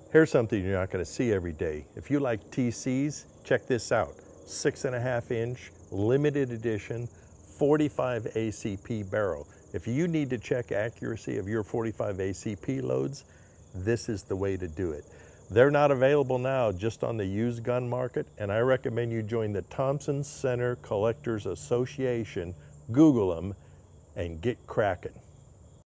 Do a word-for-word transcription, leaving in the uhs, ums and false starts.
Here's something you're not going to see every day. If you like T Cs, check this out. Six and a half inch, limited edition, forty-five A C P barrel. If you need to check accuracy of your forty-five A C P loads, this is the way to do it. They're not available now, just on the used gun market, and I recommend you join the Thompson Center Collectors Association, Google them, and get cracking.